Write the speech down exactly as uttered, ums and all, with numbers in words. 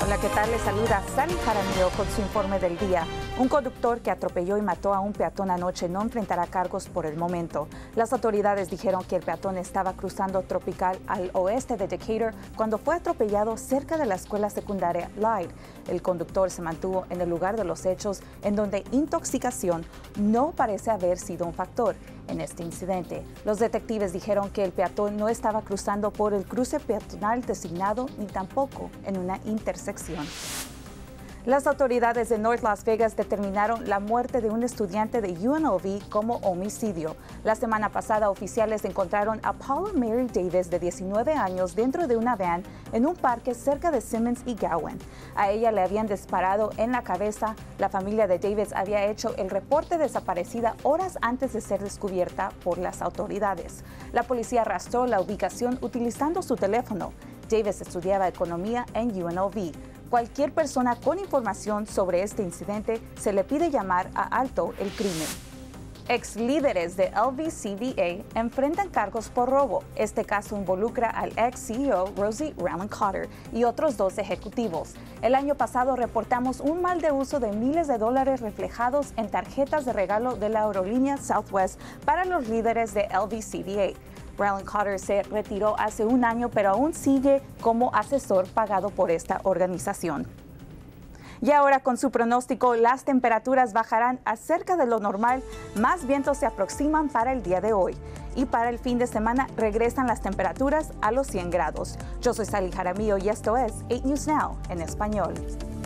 Hola, ¿qué tal? Les saluda Sally Jaramillo con su informe del día. Un conductor que atropelló y mató a un peatón anoche no enfrentará cargos por el momento. Las autoridades dijeron que el peatón estaba cruzando Tropical al oeste de Decatur cuando fue atropellado cerca de la escuela secundaria Light. El conductor se mantuvo en el lugar de los hechos, en donde intoxicación no parece haber sido un factor en este incidente. Los detectives dijeron que el peatón no estaba cruzando por el cruce peatonal designado ni tampoco en una intersección. Las autoridades de North Las Vegas determinaron la muerte de un estudiante de U N L V como homicidio. La semana pasada, oficiales encontraron a Paula Mary Davis, de diecinueve años, dentro de una van en un parque cerca de Simmons y Gowen. A ella le habían disparado en la cabeza. La familia de Davis había hecho el reporte desaparecida horas antes de ser descubierta por las autoridades. La policía arrastró la ubicación utilizando su teléfono. Davis estudiaba economía en U N L V. Cualquier persona con información sobre este incidente se le pide llamar a Alto el Crimen. Ex líderes de L V C V A enfrentan cargos por robo. Este caso involucra al ex C E O Rosie Rowland Cotter y otros dos ejecutivos. El año pasado reportamos un mal de uso de miles de dólares reflejados en tarjetas de regalo de la aerolínea Southwest para los líderes de L V C V A. Rowland Cotter se retiró hace un año, pero aún sigue como asesor pagado por esta organización. Y ahora, con su pronóstico, las temperaturas bajarán a cerca de lo normal. Más vientos se aproximan para el día de hoy. Y para el fin de semana regresan las temperaturas a los cien grados. Yo soy Sally Jaramillo y esto es eight News Now en español.